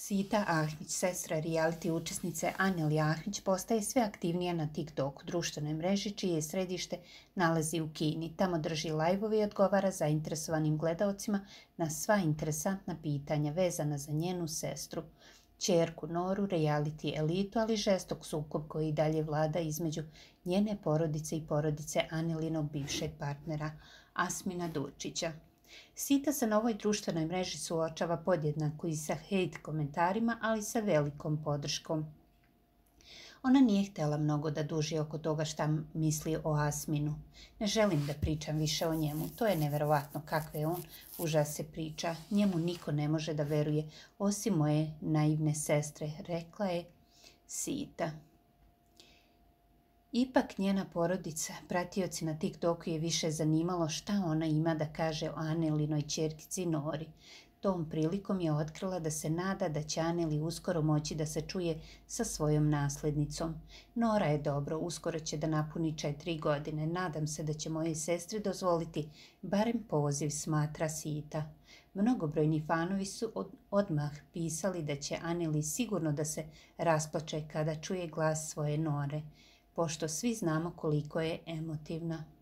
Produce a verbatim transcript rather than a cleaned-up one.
Sita Ahmić, sestra reality učesnice Aneli Ahmić, postaje sve aktivnija na TikToku, društvenoj mreži čije je središte nalazi u Kini. Tamo drži lajvove i odgovara zainteresovanim gledaocima na sva interesantna pitanja vezana za njenu sestru, ćerku Noru, reality elitu, ali žestok sukob koji dalje vlada između njene porodice i porodice Anelinog bivšeg partnera Asmina Durčića. Sita se na ovoj društvenoj mreži suočava podjednako i sa hejt komentarima, ali sa velikom podrškom. Ona nije htjela mnogo da duži oko toga šta misli o Asminu. Ne želim da pričam više o njemu, to je neverovatno kakve on užase priča. Njemu niko ne može da veruje, osim moje naivne sestre, rekla je Sita. Ipak njena porodica, pratioci na TikToku je više zanimalo šta ona ima da kaže o Anelinoj ćerkici Nori. Tom prilikom je otkrila da se nada da će Aneli uskoro moći da se čuje sa svojom naslednicom. Nora je dobro, uskoro će da napuni četiri godine. Nadam se da će mojoj sestri dozvoliti barem poziv, smatra Sita. Mnogobrojni fanovi su od, odmah pisali da će Aneli sigurno da se rasplače kada čuje glas svoje Nore, pošto svi znamo koliko je emotivna.